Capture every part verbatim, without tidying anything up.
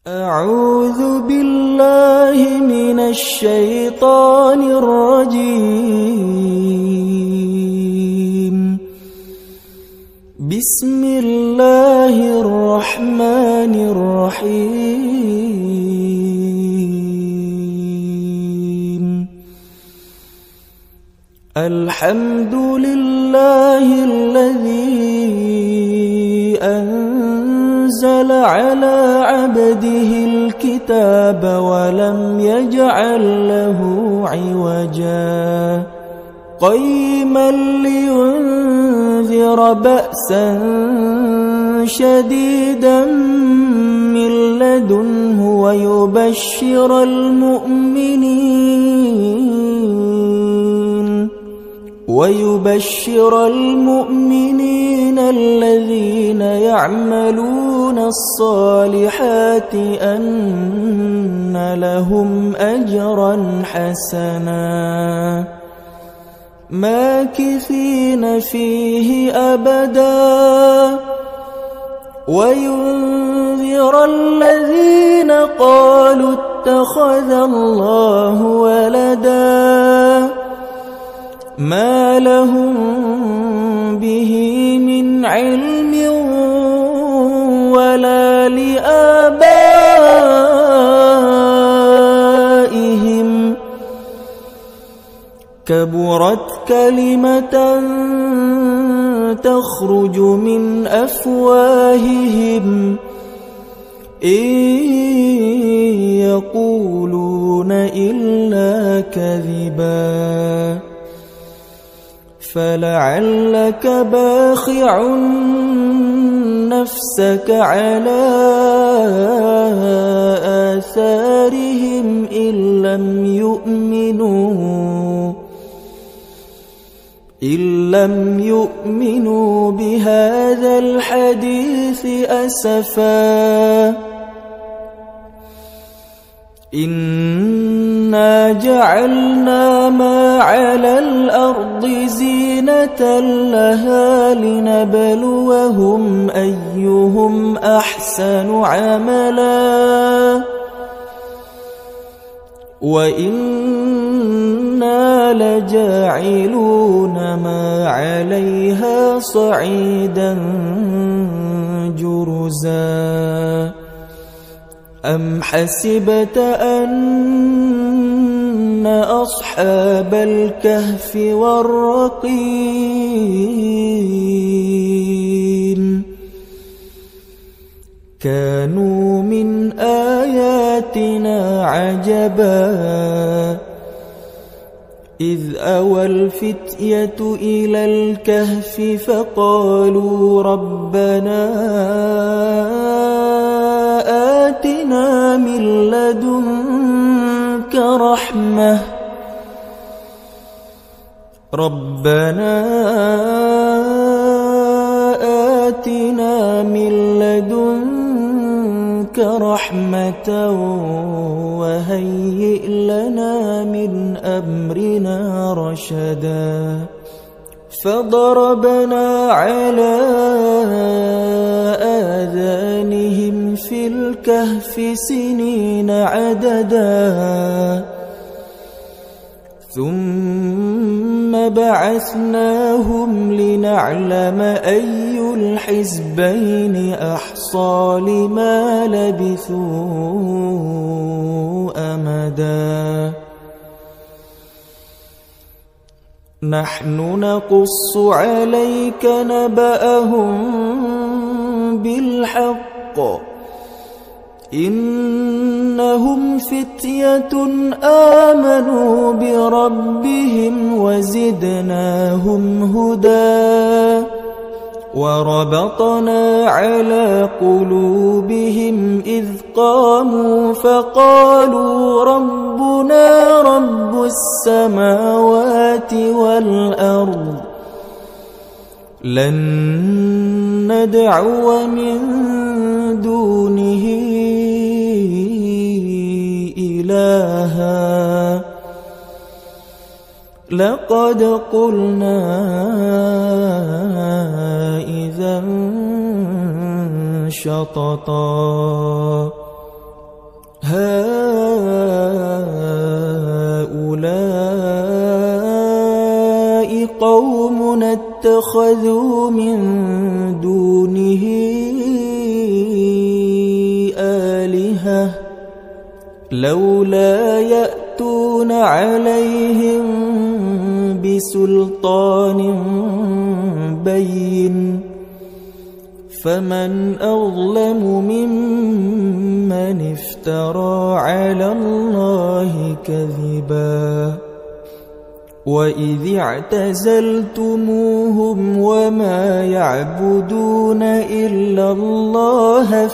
أعوذ بالله من الشيطان الرجيم. بسم الله الرحمن الرحيم. الحمد لله الذي أنزل على عبده الكتاب ولم يجعل له عوجا قيما لينذر بأسا شديدا من لدنه ويبشر المؤمنين ويبشر المؤمنين الذين يعملون الصالحات أن لهم أجرا حسنا ماكثين فيه أبدا وينذر الذين قالوا اتخذ الله ولدا ما لهم به من علم ولا لآبائهم كبرت كلمة تخرج من أفواههم إن يقولون إلا كذبا فلعلك باخع نفسك على آثارهم إن لم يؤمنوا إن لم يؤمنوا بهذا الحديث أسفا إنا جعلنا ما على الأرض زينة لها لنبلوهم أيهم أحسن عملا وإنا لجاعلون ما عليها صعيدا جرزا أم حسبت أن أصحاب الكهف والرقيم كانوا من آياتنا عجبا إذ أوى الفتية إلى الكهف فقالوا ربنا آتنا من لدنك رحمة ربنا آتنا من لدنك رحمة وهيئ لنا من أمرنا رشدا فضربنا على آذانهم في الكهف سنين عددا ثم بعثناهم لنعلم أي الحزبين أحصى لما لبثوا أمدا نحن نقص عليك نبأهم بالحق إنهم فتية آمنوا بربهم وزدناهم هدى وربطنا على قلوبهم إذ قاموا فقالوا ربنا رب السماوات والأرض لن ندعو من دونه إلها لقد قلنا إذا شططا اتخذوا من دونه آلهة لولا يأتون عليهم بسلطان بين فمن أظلم ممن افترى على الله كذبا وإذ اعتزلتموهم وما يعبدون إلا الله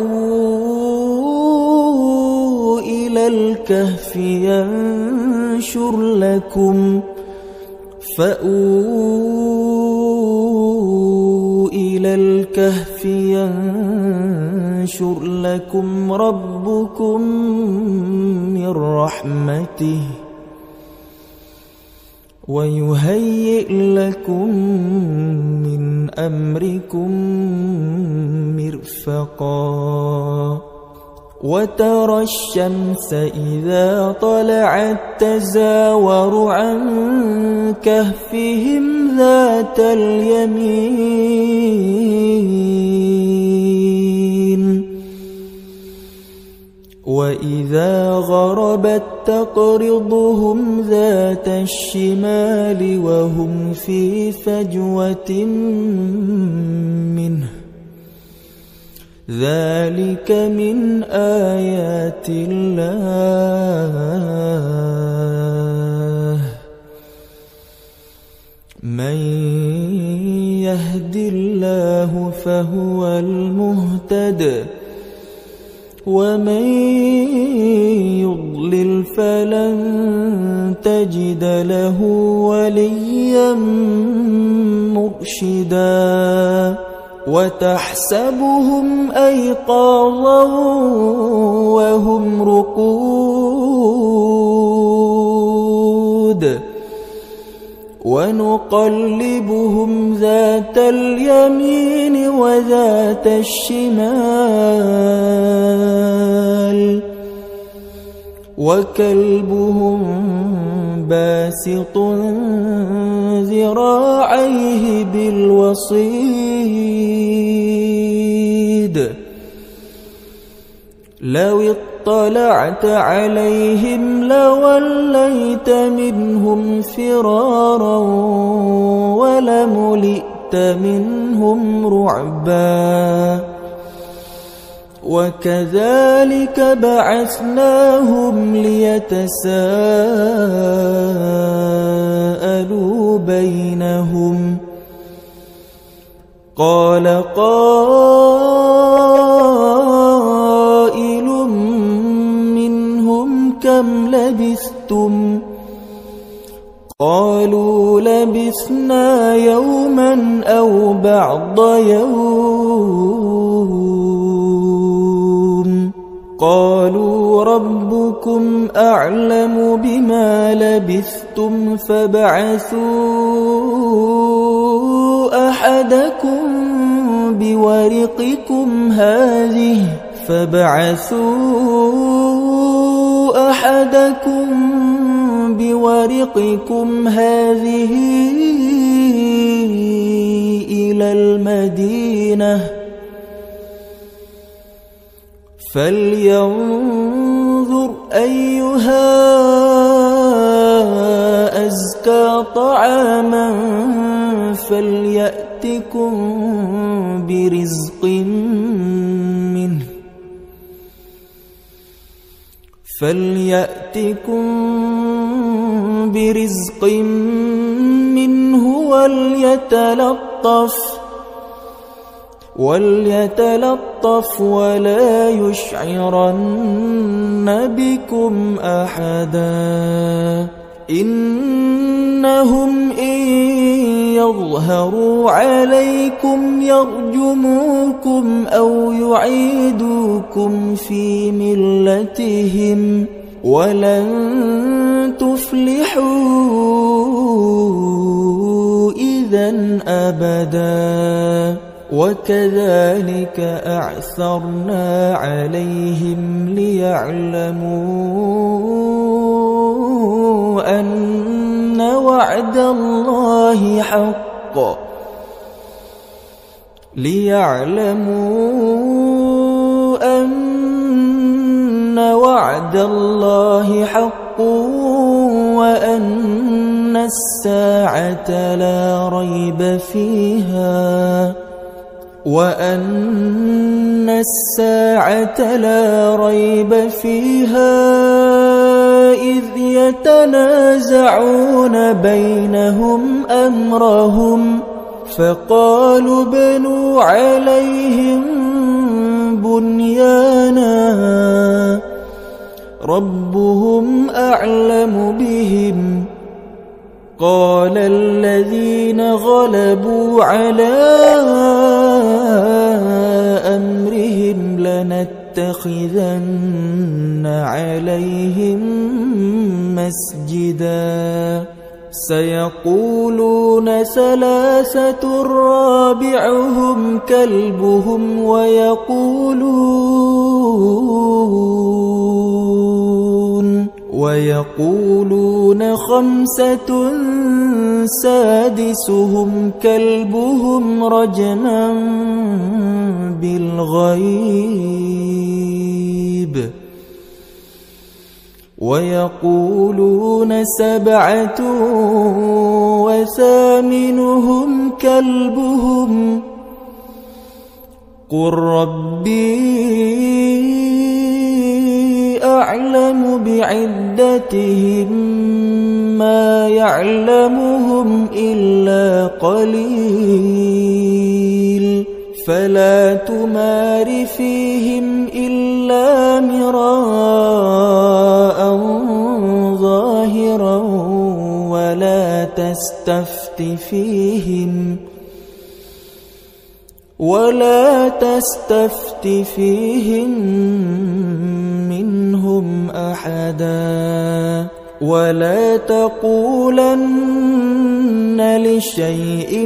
فأووا إلى الكهف ينشر لكم فأووا إلى الكهف ينشر لكم ربكم من رحمته ويهيئ لكم من أمركم مرفقا وترى الشمس إذا طلعت تزاور عن كهفهم ذات اليمين وإذا غربت تقرضهم ذات الشمال وهم في فجوة منه ذلك من آيات الله من يهد الله فهو المهتد ومن يضلل فلن تجد له وليا مرشدا وتحسبهم أيقاظا وهم رقود ونقلبهم ذات اليمين وذات الشمال وكلبهم باسط ذراعيه بالوصيد لو اطلعت عليهم لوليت منهم فرارا ولملئت منهم رعبا وكذلك بعثناهم ليتساءلوا بينهم قال قائل منهم كم لبثتم قالوا لبثنا يوما أو بعض يوم قالوا ربكم أعلم بما لبثتم فابعثوا أحدكم بورقكم هذه فابعثوا أحدكم بورقكم هذه إلى المدينة فلينظر أيها أزكى طعاما فليأتكم برزق منه فليأتكم برزق منه وليتلطف وليتلطف ولا يشعرن بكم أحدا إنهم إن يظهروا عليكم يرجموكم أو يعيدوكم في ملتهم ولن تفلحوا إذن أبدا وكذلك أعثرنا عليهم ليعلموا أن وعد الله حق ليعلموا أن وعد الله حق وأن الساعة لا ريب فيها وأن الساعة لا ريب فيها إذ يتنازعون بينهم أمرهم فقالوا بنوا عليهم بنيانا ربهم أعلم بهم قال الذين غلبوا على أمرهم لنتخذن عليهم مسجدا سيقولون ثلاثة رابعهم كلبهم ويقولون ويقولون خمسة سادسهم كلبهم رجما بالغيب ويقولون سبعة وثامنهم كلبهم قل ربي أعلم بعدتهم ما يعلمهم إلا قليل فلا تمار فيهم إلا مراء ظاهرا ولا تستفت فيهم ولا تستفت فيهم منهم أحدا ولا تقولن لشيء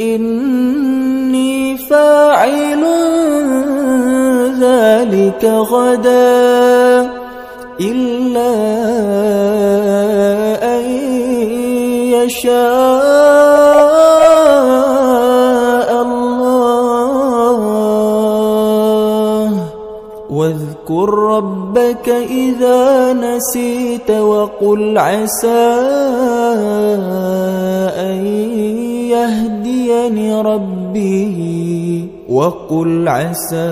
إني فاعل ذلك غدا إلا أن يشاء الله واذكر ربك إذا نسيت وقل عسى أن يهديني ربي وقل عسى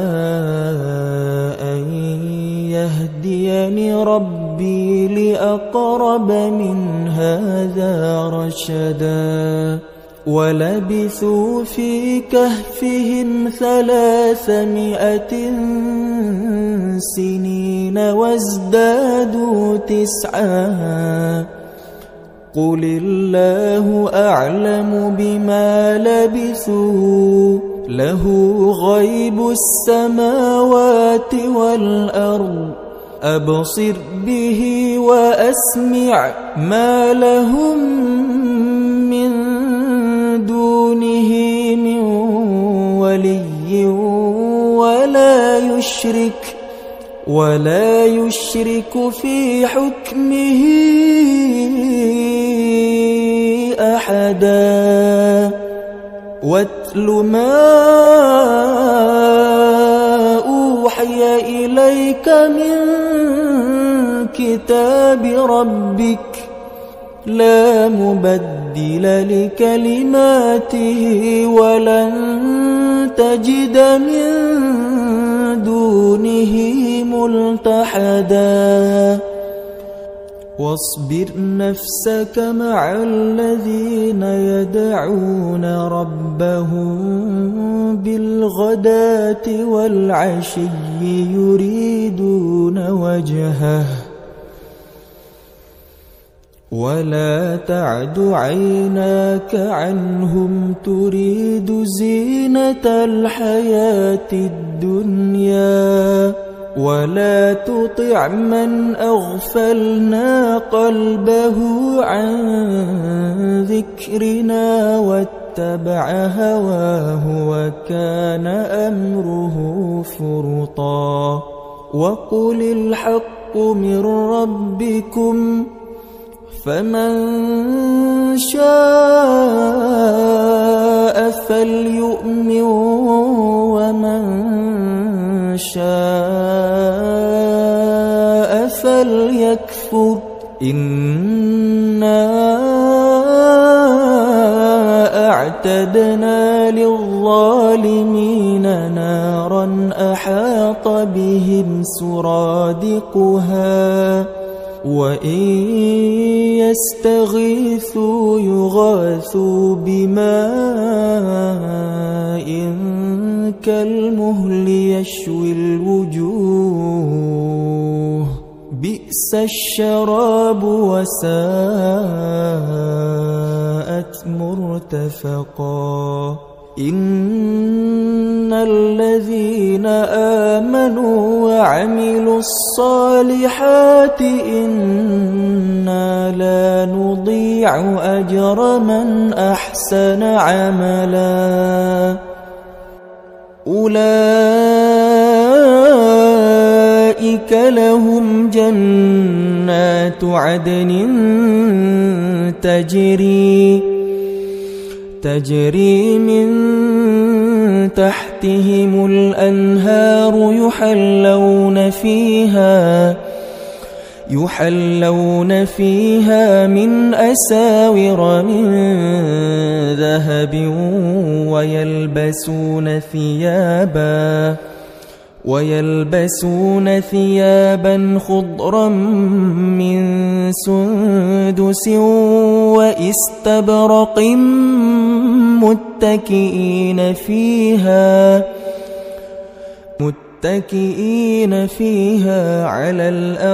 أن يهديني ربي لأقرب من هذا رشدا ولبثوا في كهفهم ثلاثمائة سنين وازدادوا تسعا قل الله أعلم بما لبثوا له غيب السماوات والأرض أبصر به وأسمع ما لهم من دونه من ولي ولا يشرك ولا يشرك في حكمه أحدا واتل ما أوحي إليك من كتاب ربك لا مبدل لكلماته ولن تجد من دونه ملتحدا واصبر نفسك مع الذين يدعون ربهم بالغداة والعشي يريدون وجهه ولا تعد عيناك عنهم تريد زينة الحياة الدنيا ولا تطع من أغفلنا قلبه عن ذكرنا واتبع هواه وكان أمره فرطا وقل الحق من ربكم فمن شاء فليؤمن ومن شاء فليكفر إنا أعتدنا للظالمين نارا أحاط بهم سرادقها وإن يستغيثوا يغاثوا بماء كالمهل يشوي الوجوه بئس الشراب وساءت مرتفقا إن الذين آمنوا وعملوا الصالحات إنا لا نضيع أجر من أحسن عملا أولئك لهم جنات عدن تجري تجري من تحتهم الأنهار يحلون فيها يحلون فيها من أساور من ذهب ويلبسون ثيابا ويلبسون ثيابا خضرا من سندس واستبرق متكئين فيها متكئين فيها على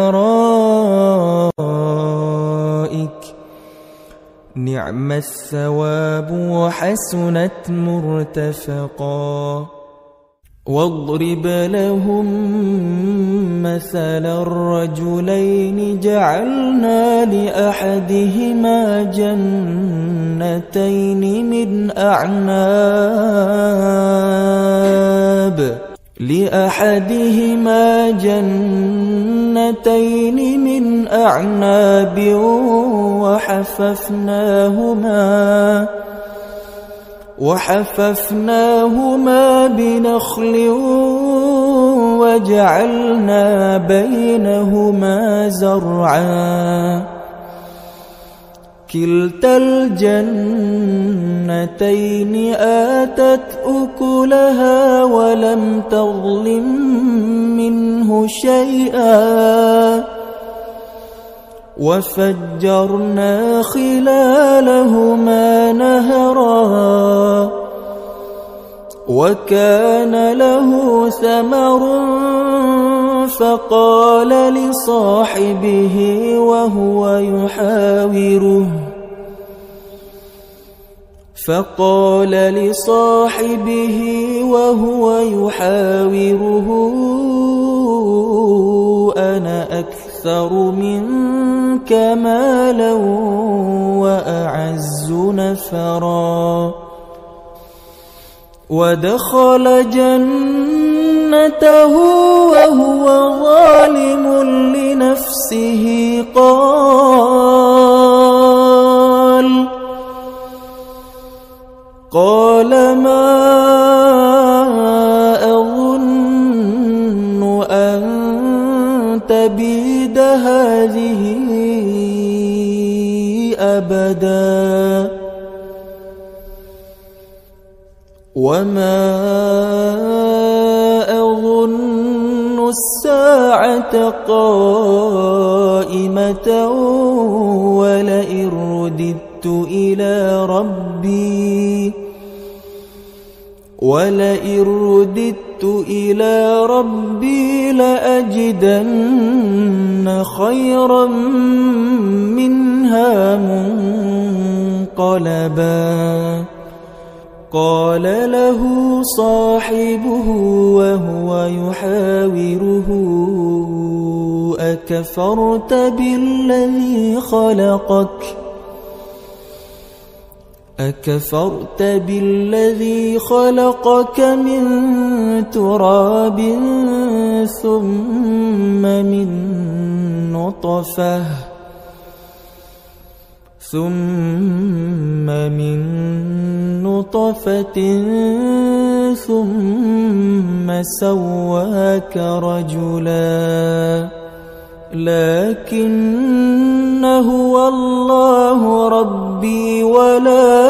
الأرائك نعم الثواب وحسنت مرتفقا واضرب لهم مثل الرجلين جعلنا لأحدهما جنتين من أعناب لأحدهما جنتين من أعناب وحففناهما وحففناهما بنخل وجعلنا بينهما زرعا كلتا الجنتين آتت أكلها ولم تظلم منه شيئا وفجرنا خلالهما نهرا وكان له ثمر فقال لصاحبه وهو يحاوره فقال لصاحبه وهو يحاوره أنا أكثر منك مالا وأعز نفرا ودخل جنته وهو ظالم لنفسه قال قال ما أظن أن تبيد هذه أبدا وما أظن الساعة قائمة ولئن رددت إلى ربي ولئن رددت إلى ربي لأجدن خيرا منها منقلبا قال له صاحبه وهو يحاوره أكفرت بالذي خلقك أكفرت بالذي خلقك من تراب ثم من نطفة ثم من نطفة ثم سواك رجلا لكن هو الله ربي ولا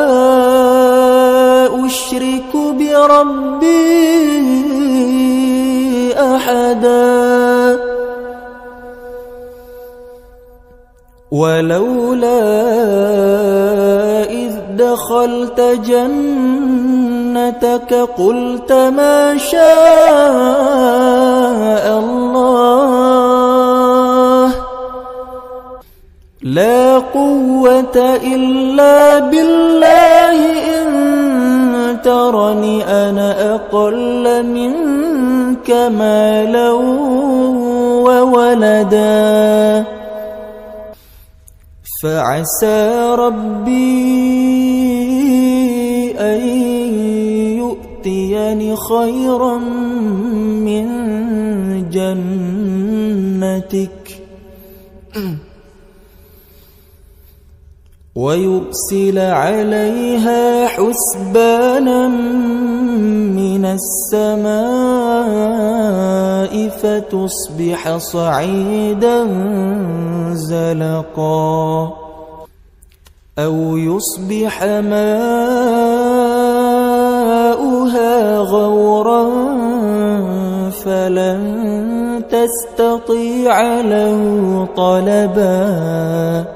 أشرك بربي أحدا ولولا إذ دخلت جنتك قلت ما شاء الله لا قوة إلا بالله إن ترني أنا أقل منك مالا وولدا فعسى ربي أن يؤتيني خيرا من جنتك ويرسل عليها حسبانا من السماء فتصبح صعيدا زلقا أو يصبح ماؤها غورا فلن تستطيع له طلبا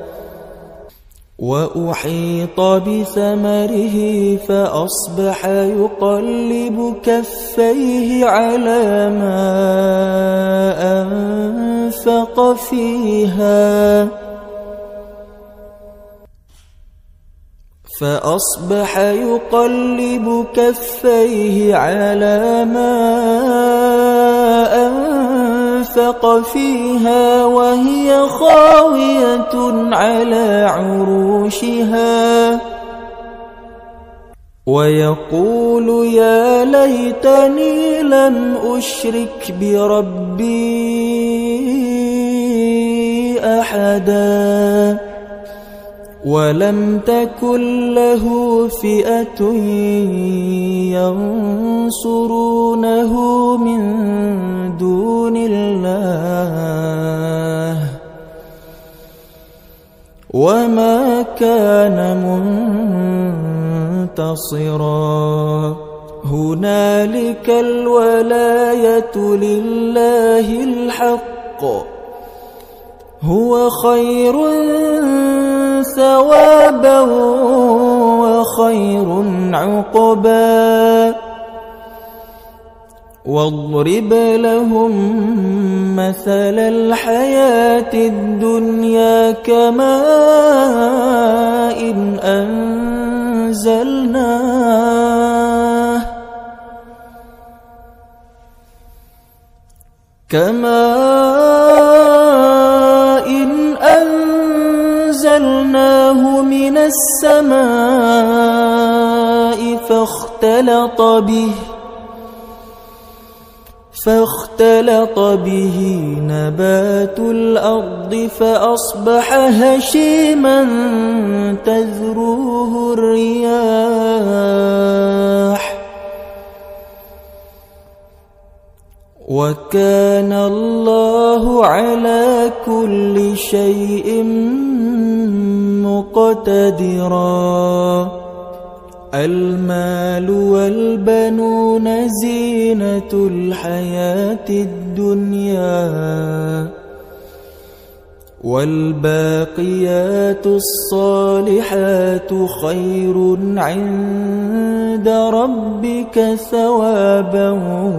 وأحيط بثمره فأصبح يقلب كفيه على ما أنفق فيها فأصبح يقلب كفيه على ما أنفق فيها وهي خاوية على عروشها ويقول يا ليتني لم أشرك بربي أحدا ولم تكن له فئة ينصرونه من دون الله وما كان منتصرا هنالك الولاية لله الحق هو خير ثوابا وخير عقبا واضرب لهم مثل الحياة الدنيا كماء إن أنزلناه كماء إن أنزلناه من السماء فاختلط به فاختلط به نبات الأرض فأصبح هشيما تذروه الرياح وكان الله على كل شيء مقتدرا المال والبنون زينة الحياة الدنيا والباقيات الصالحات خير عند ربك ثوابا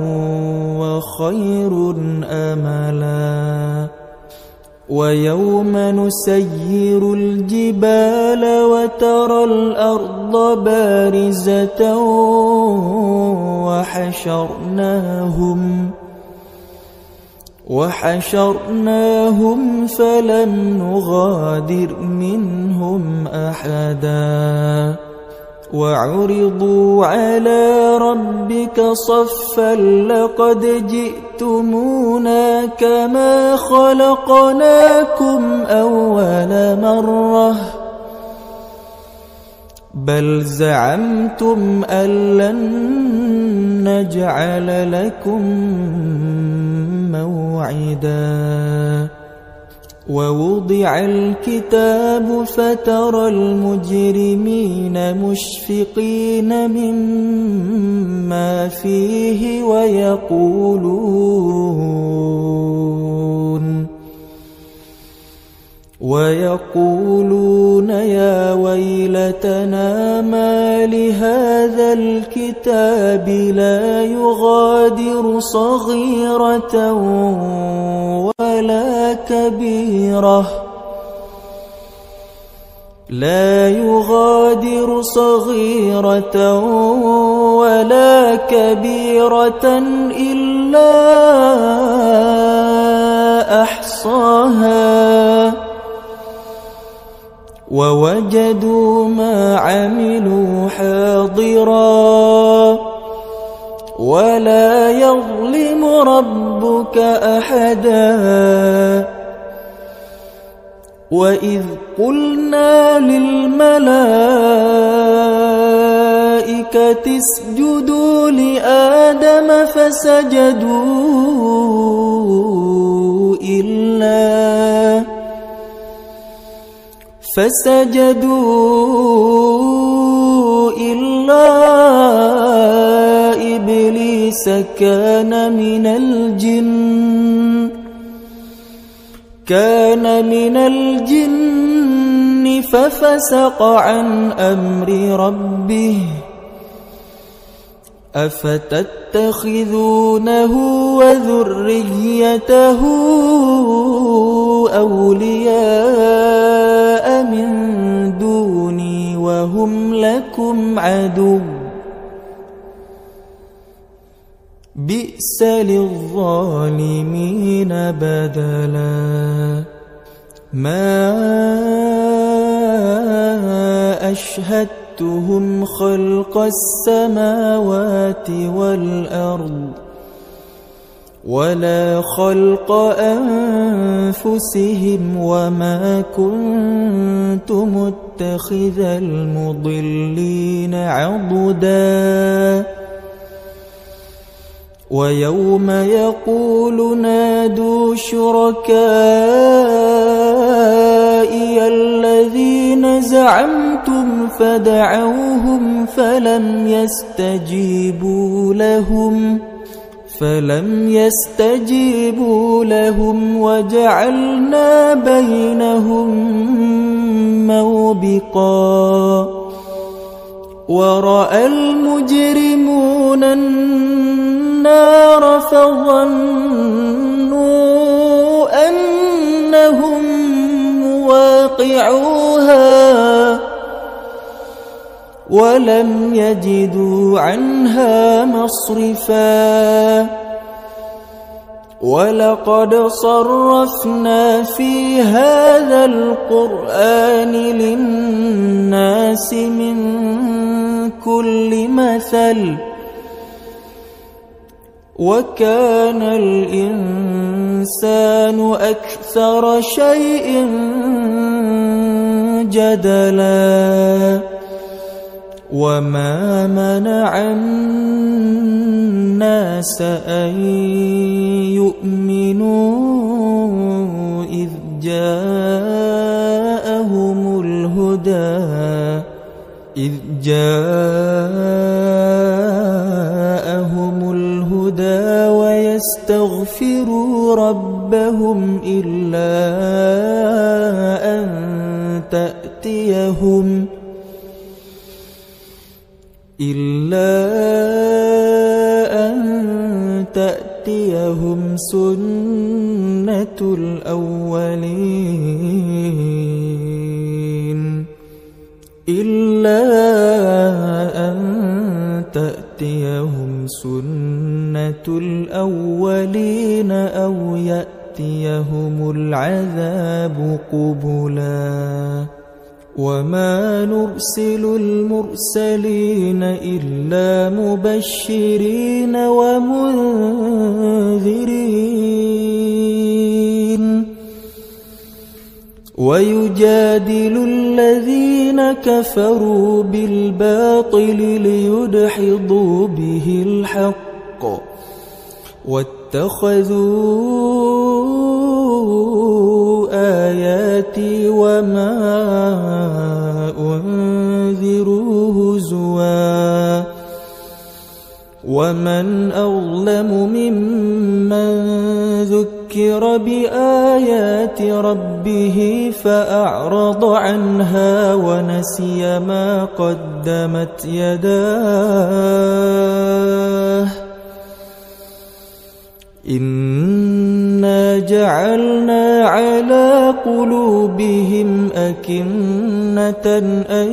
وخير أملا ويوم نسير الجبال وترى الأرض بارزة وحشرناهم وحشرناهم فلم نغادر منهم أحدا وعرضوا على ربك صفا لقد جئتمونا كما خلقناكم أول مرة بل زعمتم أن لن نجعل لكم موعدا ووضع الكتاب فترى المجرمين مشفقين مما فيه ويقولون ويقولون يا ويلتنا ما لهذا الكتاب لا يغادر صغيرة ولا كبيرة لا يغادر صغيرة ولا كبيرة إلا أحصاها ووجدوا ما عملوا حاضرا ولا يظلم ربك أحدا وإذ قلنا للملائكة اسجدوا لآدم فسجدوا إلا فسجدوا إلا إبليس كان من الجن كان من الجن ففسق عن أمر ربه أفتتخذونه وذريته أولياء من دوني وهم لكم عدو بئس للظالمين بدلا ما أشهدتهم خلق السماوات والأرض ولا خلق أنفسهم وما كنت متخذ المضلين عضدا ويوم يقول نادوا شركائي الذين زعمتم فدعوهم فلم يستجيبوا لهم فلم يستجيبوا لهم وجعلنا بينهم موبقا ورأى المجرمون النار فظنوا أنهم مواقعوها ولم يجدوا عنها مصرفا ولقد صرفنا في هذا القرآن للناس من كل مثل وكان الإنسان أكثر شيء جدلا وما منع الناس أن يؤمنوا إذ جاءهم الهدى إذ جاءهم الهدى ويستغفروا ربهم إلا أن تأتيهم إلا أن تأتيهم سنة الأولين إلا أن تأتيهم سنة الأولين أو يأتيهم العذاب قبلا وما نرسل المرسلين إلا مبشرين ومنذرين ويجادل الذين كفروا بالباطل ليدحضوا به الحق واتخذوا آياتي وما أنذروا هزوا ومن أظلم ممن ذكر بآيات ربه فأعرض عنها ونسي ما قدمت يداه إنا جعلنا على قلوبهم أكنة أن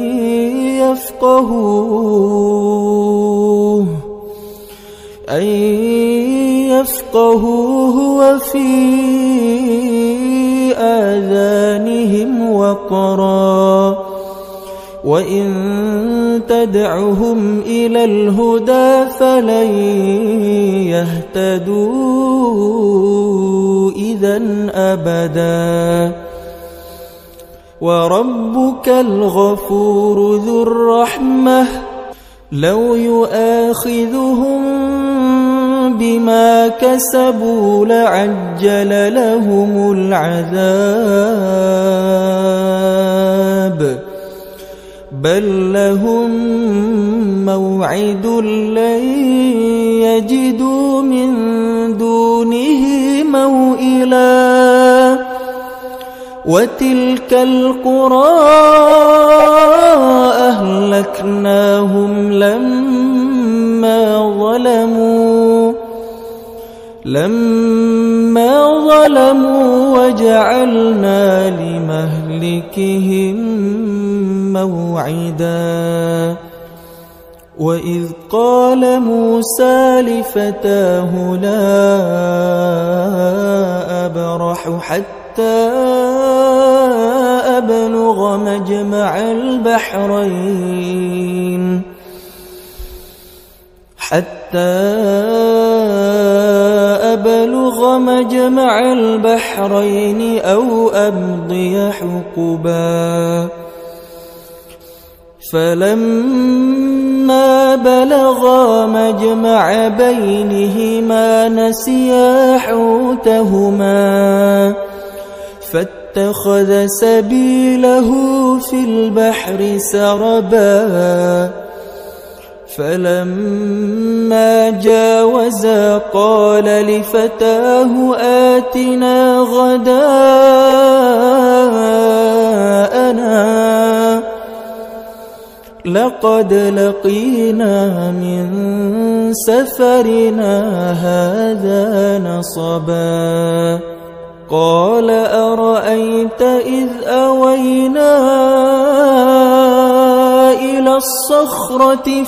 يفقهوه أن يفقهوه وفي آذانهم وقرا وإن تدعهم إلى الهدى فلن يهتدوا إذن أبدا وربك الغفور ذو الرحمة لو يؤاخذهم بما كسبوا لعجل لهم العذاب بل لهم موعد لن يجدوا من دونه موئلا وتلك القرى أهلكناهم لما ظلموا لما ظلموا وجعلنا لمهلكهم موعدا وإذ قال موسى لفتاه لا أبرح حتى أبلغ مجمع البحرين حتى أبلغ مجمع البحرين أو أمضي حقبا فلما بلغا مجمع بينهما نسيا حوتهما فاتخذ سبيله في البحر سربا فلما جاوزا قال لفتاه آتنا غداءنا لقد لقينا من سفرنا هذا نصبا قال أرأيت إذ أوينا إلى الصخرة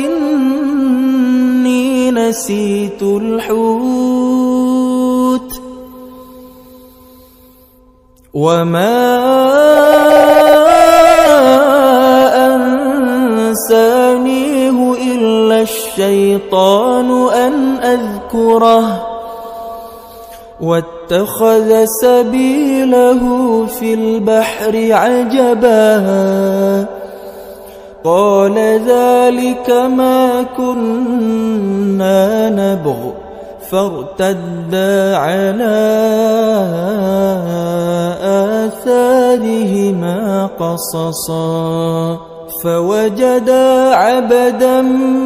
فإني نسيت الحوت وما أنسانيه إلا الشيطان أن أذكره واتخذ سبيله في البحر عجبا قال ذلك ما كنا نبغ فارتدا على آثارهما قصصا فوجدا عبدا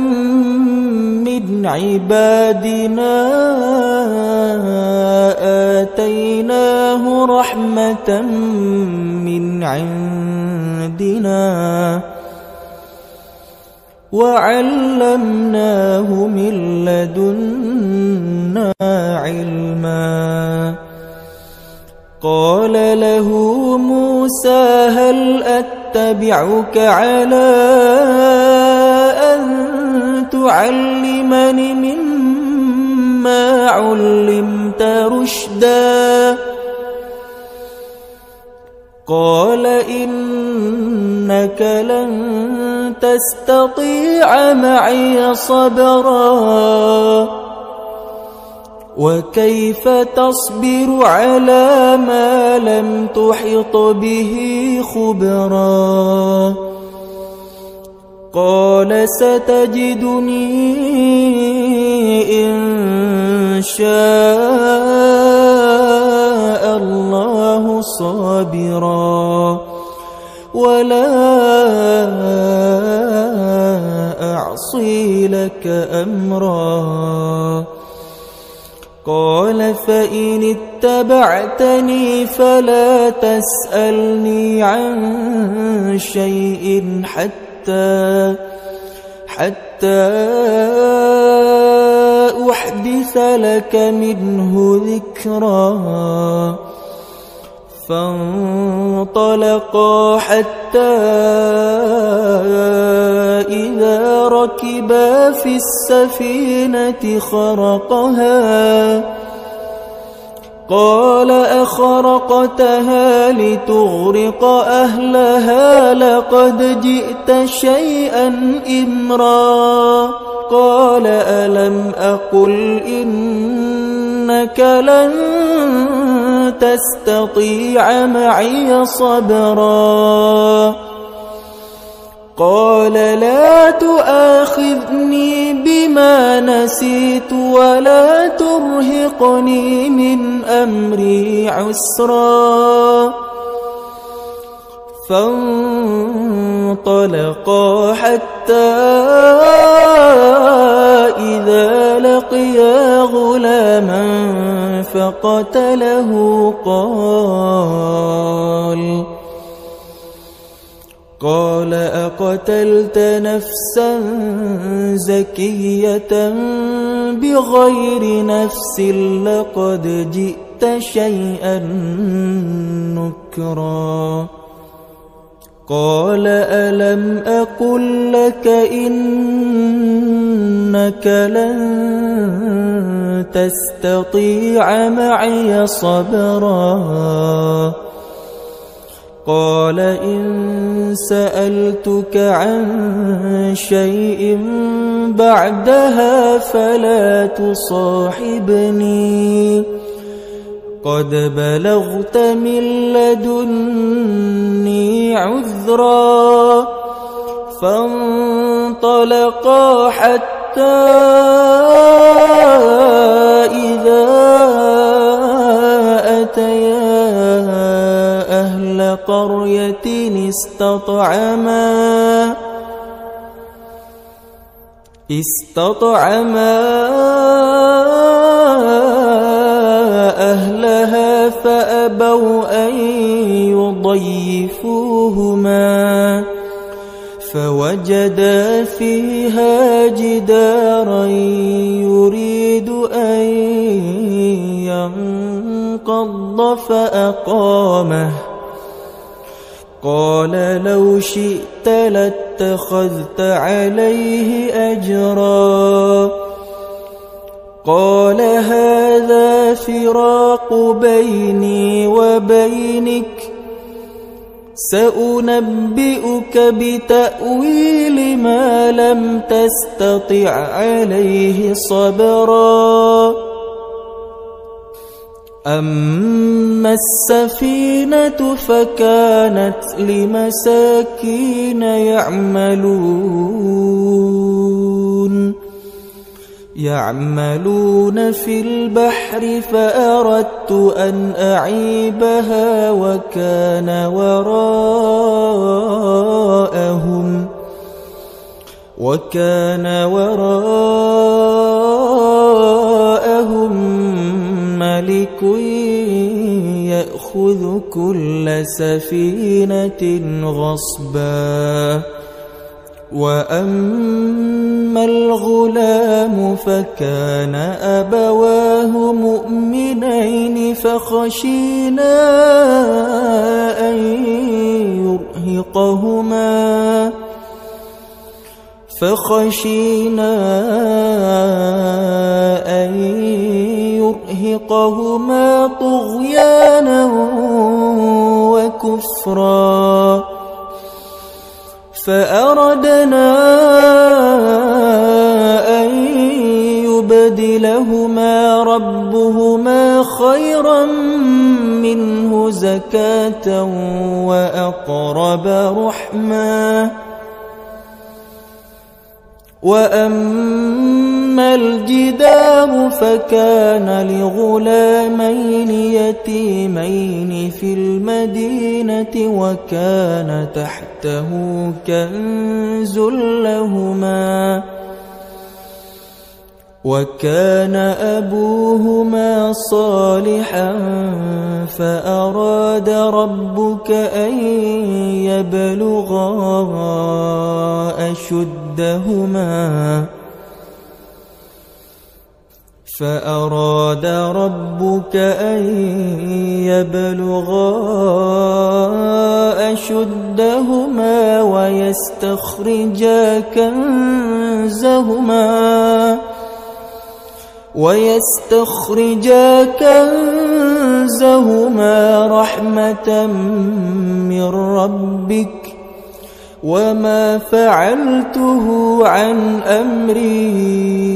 من عبادنا آتيناه رحمة من عندنا وعلمناه من لدنا علما قال له موسى هل أتبعك على أن تعلمني مما علمت رشدا قال إنك لن تستطيع معي صبرا وكيف تصبر على ما لم تحط به خبرا قال ستجدني إن شاء الله صابرا ولا أعصي لك أمرا قال فإن اتبعتني فلا تسألني عن شيء حتى حتى أحدث لك منه ذكرا فانطلقا حتى إذا ركبا في السفينة خرقها قال أخرقتها لتغرق أهلها لقد جئت شيئا إمرا قال ألم أقل إنك لن تستطيع معي صبرا قال لا تؤاخذني بما نسيت ولا ترهقني من أمري عسرا فانطلقا حتى إذا لقيا غلاما فقتله قال قال أقتلت نفسا زكية بغير نفس لقد جئت شيئا نكرا قال ألم أقل لك إنك لن تستطيع معي صبرا قال إن سألتك عن شيء بعدها فلا تصاحبني قد بلغت من لدني عذرا فانطلقا حتى إذا أتيا أهل قرية استطعما استطعما أهلها فأبوا أن يضيفوهما فوجدا فيها جدارا يريد أن ينقض فأقامه قال لو شئت لاتخذت عليه أجرا قال هذا فراق بيني وبينك سأنبئك بتأويل ما لم تستطع عليه صبرا أما السفينة فكانت لمساكين يعملون يعملون في البحر فأردت أن أعيبها وكان وراءهم وكان وراءهم ملك يأخذ كل سفينة غصبا وأما الغلام فكان أبواه مؤمنين فخشينا أن يرهقهما فخشينا أن يرهقهما طغيانا وكفرا فأردنا أن يبدلهما ربهما زكاة وأقرب رحما. وأما الجدار فكان لغلامين يتيمين في المدينة وكان تحته كنز لهما وكان أبوهما صالحا فأراد ربك أن يبلغا أشدهما فأراد ربك أن يبلغا أشدهما ويستخرجا كنزهما ويستخرجا كنزهما رحمة من ربك وما فعلته عن أمري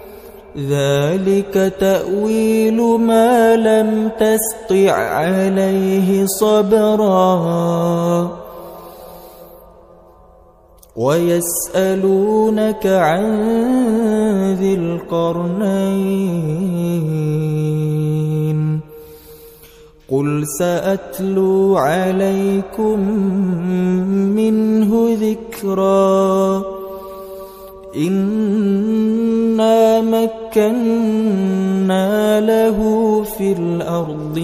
ذلك تأويل ما لم تسطع عليه صبرا. ويسألونك عن ذي القرنين قل سأتلو عليكم منه ذكرا. إنا مكنا له في الأرض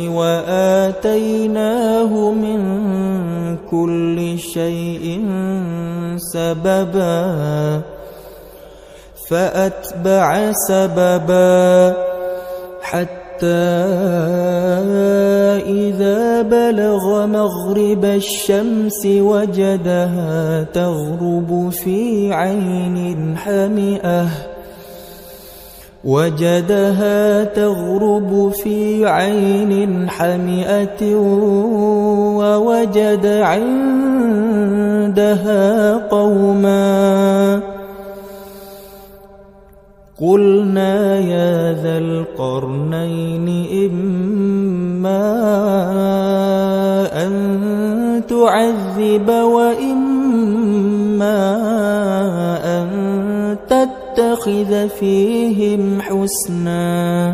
وآتيناه من كل شيء سببا فأتبع سببا حتى إذا بلغ مغرب الشمس وجدها تغرب في عين حمئة وجدها تغرب في عين حمئة ووجد عندها قوما قلنا يا ذا القرنين إما أن تعذب وإما أن تتخذ فيهم حسنا.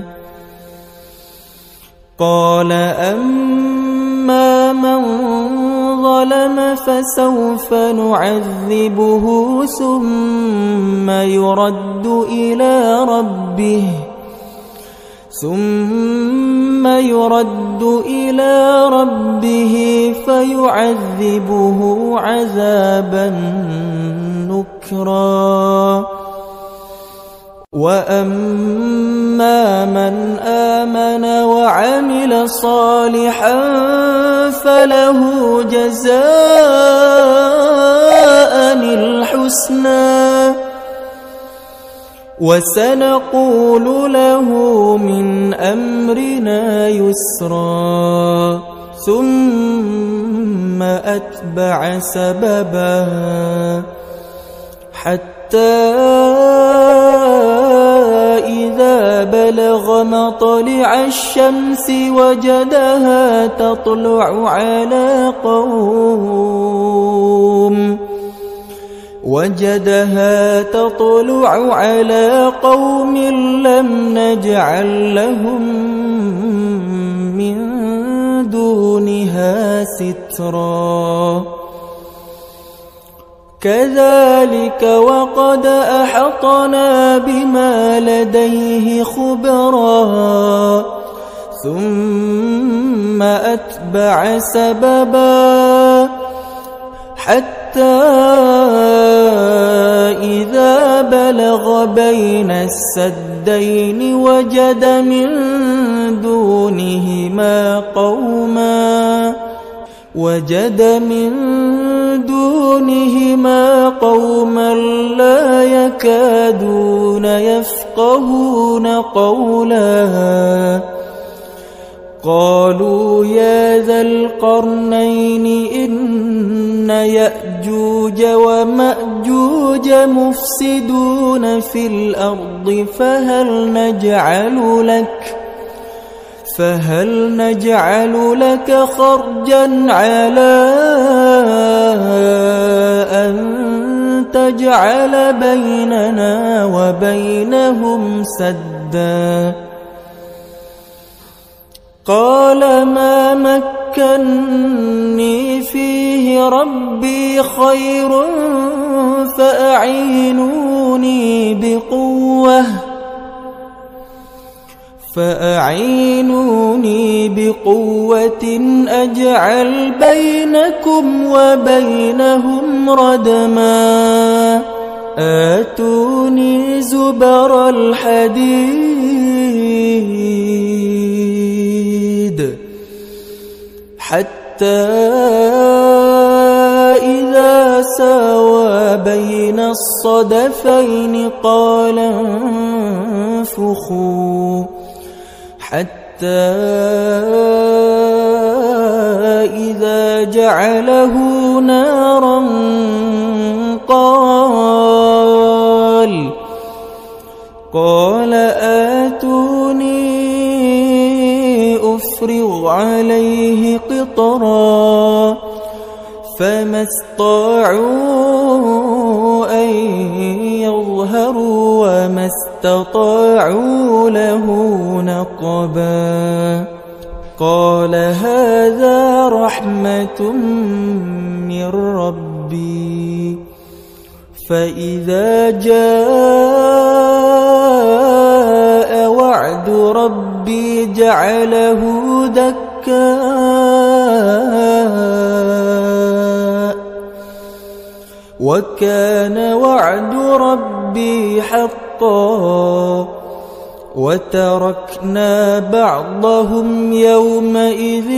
قال أما من ظلم فسوف نعذبه ثم يرد إلى ربه ثم يرد إلى ربه فيعذبه عذابا نكرا. وأما من آمن وعمل صالحا فله جزاء الحسنى وسنقول له من أمرنا يسرا. ثم أتبع سببا حتى إذا بلغ مطلع الشمس وجدها تطلع على قوم وجدها تطلع على قوم لم نجعل لهم من دونها سترا. كذلك وقد أحطنا بما لديه خبرا. ثم أتبع سببا حتى إذا بلغ بين السدين وجد من دونهما قوما وجد من دونهما قوما لا يكادون يفقهون قولا. قالوا يا ذا القرنين إن يأجوج ومأجوج مفسدون في الأرض فهل نجعل لك فهل نجعل لك خرجا على أن تجعل بيننا وبينهم سدا قال ما مكني فيه ربي خير فأعينوني بقوة فأعينوني بقوة أجعل بينكم وبينهم ردما آتوني زبر الحديد حتى إذا ساوى بين الصدفين قال انفخوا حتى إذا جعله نارا قال قال آتوني أفرغ عليه قطرا فما استطاعوا أن يظهروا وما استطاعوا له نقبا قال هذا رحمة من ربي فإذا جاء وعد ربي جعله دكاء وكان وعد ربي حقا وتركنا بعضهم يومئذ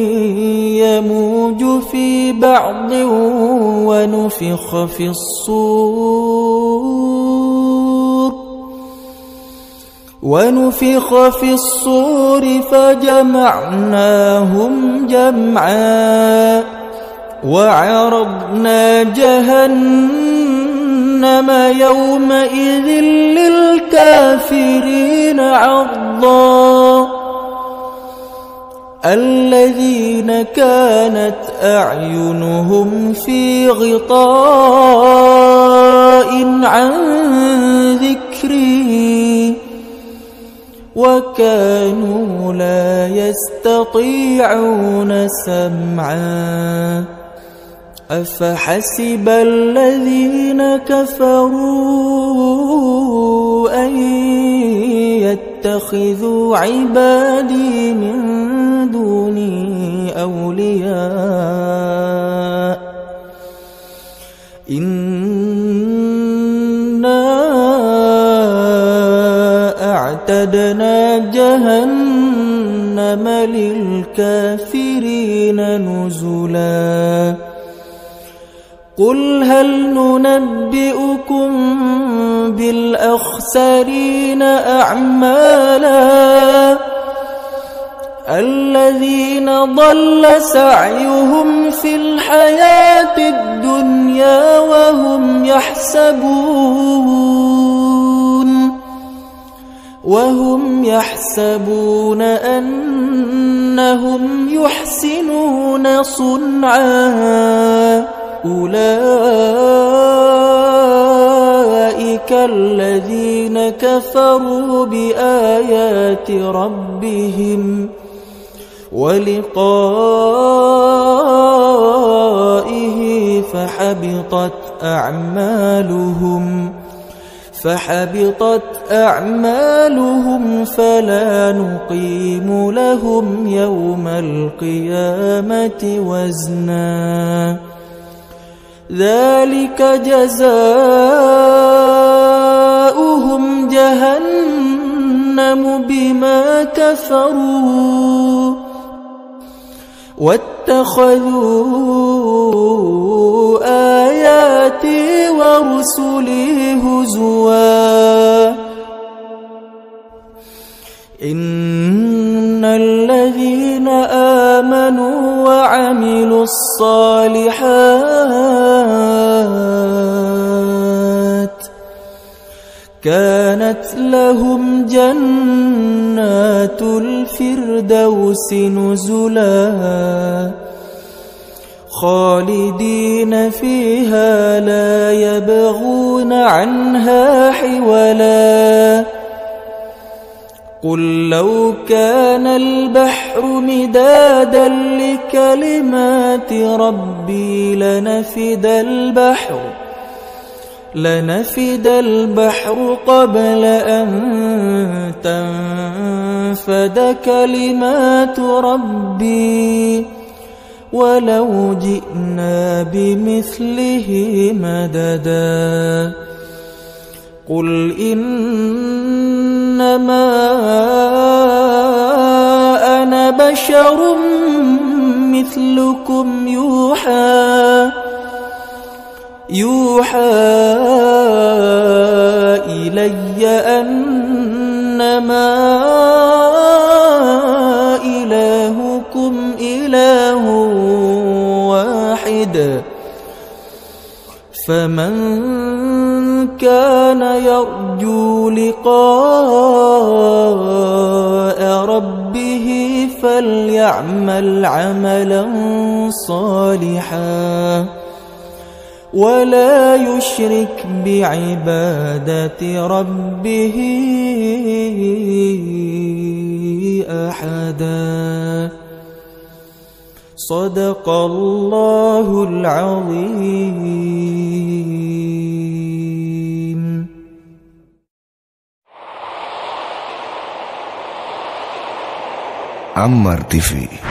يموج في بعض ونفخ في الصور ونفخ في الصور فجمعناهم جمعا وعرضنا جهنم يومئذ للكافرين عرضا الذين كانت أعينهم في غطاء عن ذكري وكانوا لا يستطيعون سمعا أفحسب الذين كفروا أن يتخذوا عبادي من دوني أولياء إنا أعتدنا جهنم للكافرين نزلا قل هل ننبئكم بالأخسرين أعمالا الذين ضل سعيهم في الحياة الدنيا وهم يحسبون وهم يحسبون أنهم يحسنون صنعا أولئك الذين كفروا بآيات ربهم ولقائه فحبطت أعمالهم فحبطت أعمالهم فلا نقيم لهم يوم القيامة وزنا ذلك جزاؤهم جهنم بما كفروا واتخذوا آياتي ورسلي هزوا إن الذين آمنوا وعملوا الصالحات كانت لهم جنات الفردوس نزلا خالدين فيها لا يبغون عنها حولا قل لو كان البحر مدادا لكلمات ربي لنفد البحر لنفد البحر قبل أن تنفد كلمات ربي ولو جئنا بمثله مددا قل إنما أنا بشر مثلكم يوحى يوحى إلي أنما إلهكم إله واحد فمن كان يرجو لقاء ربه فليعمل عملا صالحا ولا يشرك بعبادة ربه أحدا صدق الله العظيم. Ammar T V.